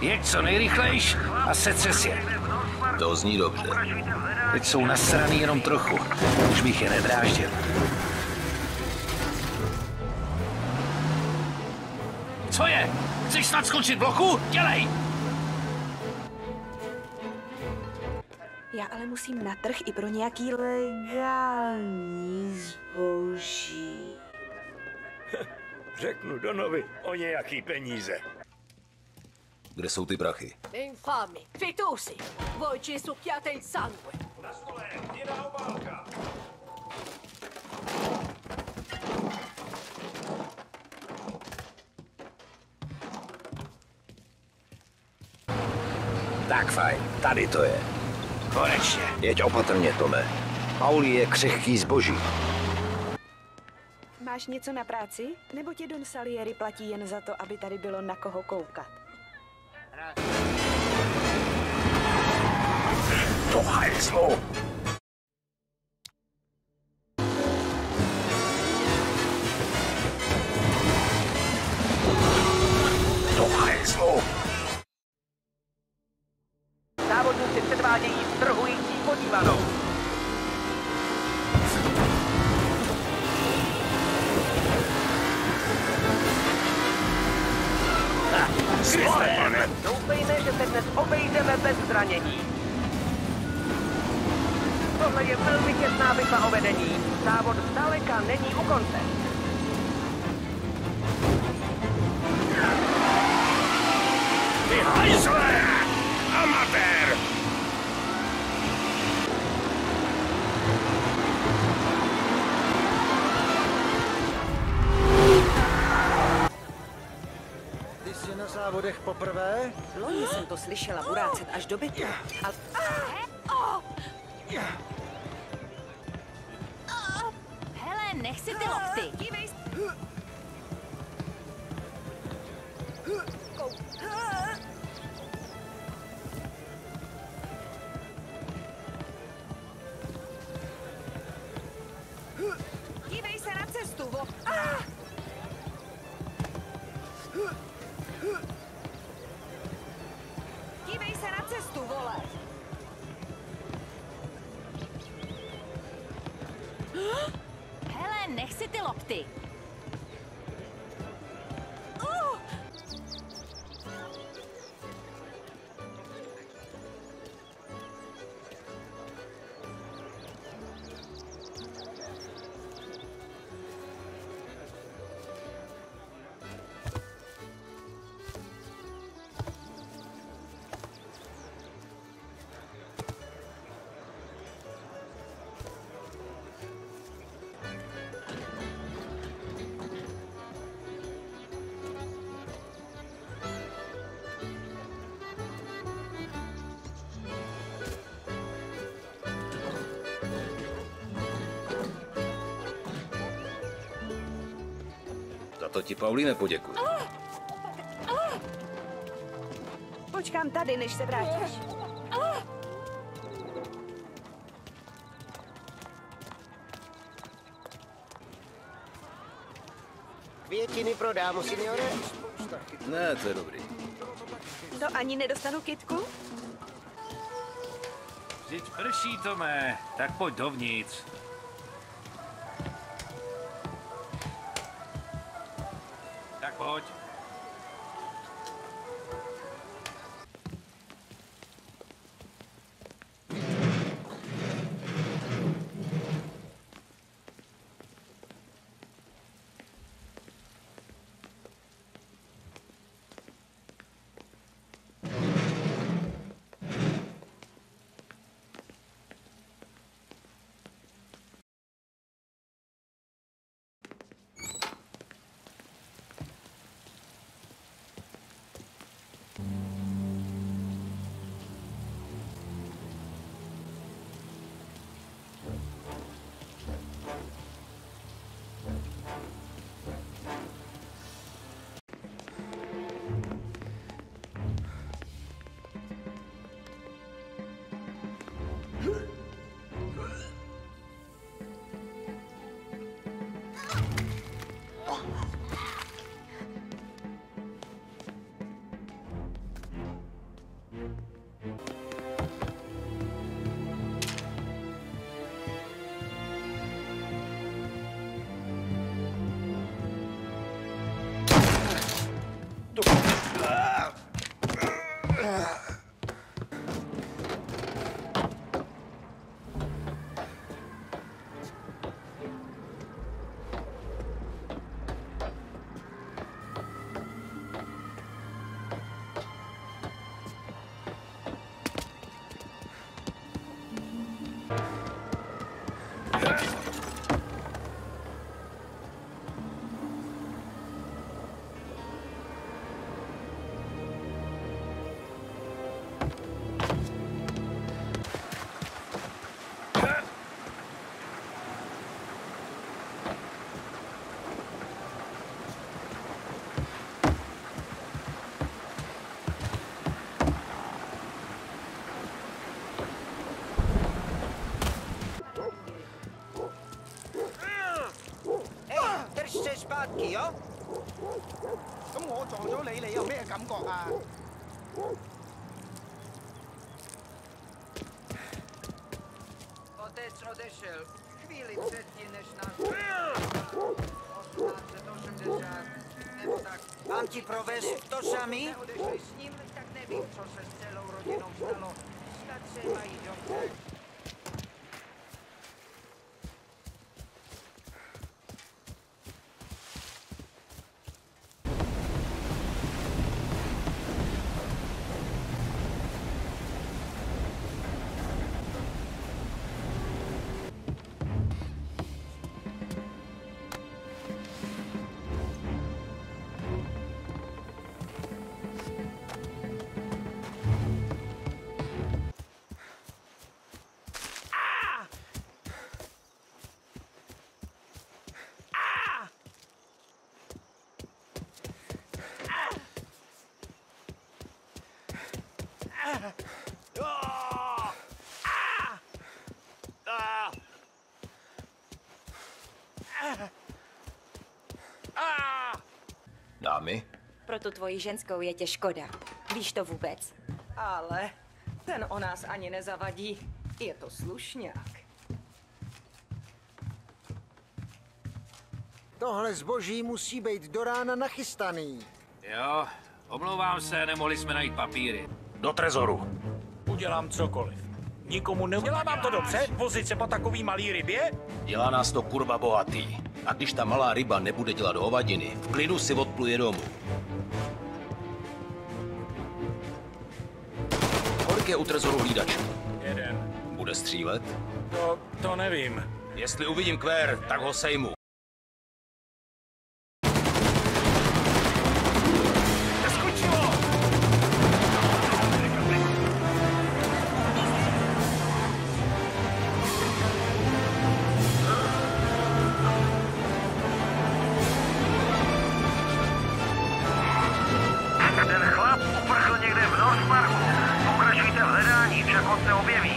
Jeď co nejrychlejš a setřes je. To zní dobře. Teď jsou nasraný jenom trochu. Už bych je nedráždil. Co je? Chceš snad skočit bloku? Dělej! Já ale musím na trh i pro nějaký legální zboží. Řeknu Donovi o nějaký peníze. Kde jsou ty prachy? Infami, fitosi, voi ci succhiate il sangue. Na stole, jiná obálka. Tak fajn, tady to je. Konečně. Jeď opatrně, Tome. Pauli je křehký zboží. Máš něco na práci? Nebo tě Don Salieri platí jen za to, aby tady bylo na koho koukat? Do hajzlu! Do hajzlu! Závodníci předvádějí strhující podívanou. Doufejme, že se dnes obejdeme bez zranění. Tohle je velmi těsná bitva o vedení. Závod zdaleka není u konce. Ty hajzle! Amatér! Ty jsi na závodech poprvé? Loni jsem to slyšela burácet až do bytu. Hele, nech si ty lokty. Dívej se na cestu, Dívej se na cestu, vole! Hele, nech si ty lokty. Za to ti Pauli nepoděkuji. Počkám tady, než se vrátíš. Květiny pro dámu, signore. Ne, to je dobrý. To ani nedostanu kytku? Vždyť prší, Tome. Tak pojď dovnitř. Tak pojď. 咁我撞咗你，你有咩感覺啊？ Otec odešel chvíli předtím, než nás... 1880, nebo tak. Mám ti provést to samý? Neodešli s ním, tak nevím, co se s celou rodinou stalo. Snad se mají dobře. Dámy? Pro tu tvoji ženskou je tě škoda. Víš to vůbec? Ale ten o nás ani nezavadí. Je to slušňák. Tohle zboží musí být do rána nachystaný. Jo, omlouvám se, nemohli jsme najít papíry. Do trezoru. Udělám cokoliv. Nikomu neudělá vám to dobře? Vozit se po takový malý rybě? Dělá nás to kurva bohatý. A když ta malá ryba nebude dělat hovadiny, v klidu si odpluje domů. Kolik je u trezoru hlídačů? Jeden. Bude střílet? To nevím. Jestli uvidím kvér, tak ho sejmu. Ten chlap uprchl někde v North Parku. Pokračujte v hledání, však on se objeví.